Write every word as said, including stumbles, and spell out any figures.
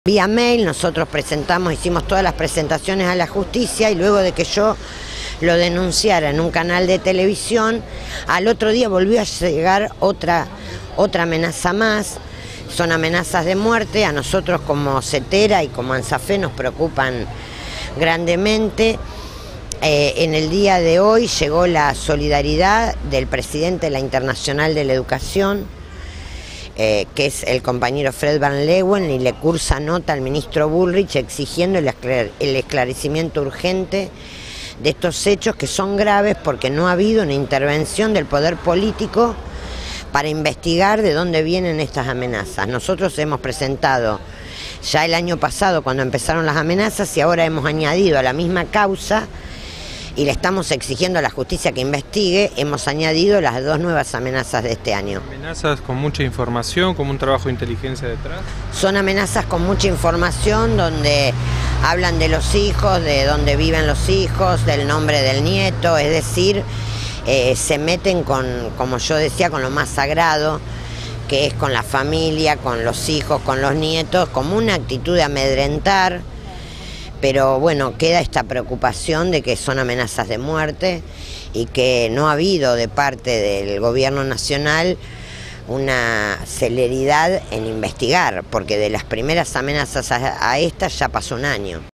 Vía mail nosotros presentamos, hicimos todas las presentaciones a la justicia y luego de que yo lo denunciara en un canal de televisión, al otro día volvió a llegar otra, otra amenaza más. Son amenazas de muerte, a nosotros como CETERA y como ANSAFE nos preocupan grandemente. Eh, en el día de hoy llegó la solidaridad del presidente de la Internacional de la Educación, Eh, que es el compañero Fred Van Leeuwen, y le cursa nota al ministro Bullrich exigiendo el, esclare el esclarecimiento urgente de estos hechos que son graves porque no ha habido una intervención del poder político para investigar de dónde vienen estas amenazas. Nosotros hemos presentado ya el año pasado cuando empezaron las amenazas y ahora hemos añadido a la misma causa y le estamos exigiendo a la justicia que investigue, hemos añadido las dos nuevas amenazas de este año. ¿Amenazas con mucha información, como un trabajo de inteligencia detrás? Son amenazas con mucha información donde hablan de los hijos, de dónde viven los hijos, del nombre del nieto, es decir, eh, se meten con, como yo decía, con lo más sagrado, que es con la familia, con los hijos, con los nietos, como una actitud de amedrentar. Pero bueno, queda esta preocupación de que son amenazas de muerte y que no ha habido de parte del gobierno nacional una celeridad en investigar, porque de las primeras amenazas a, a estas ya pasó un año.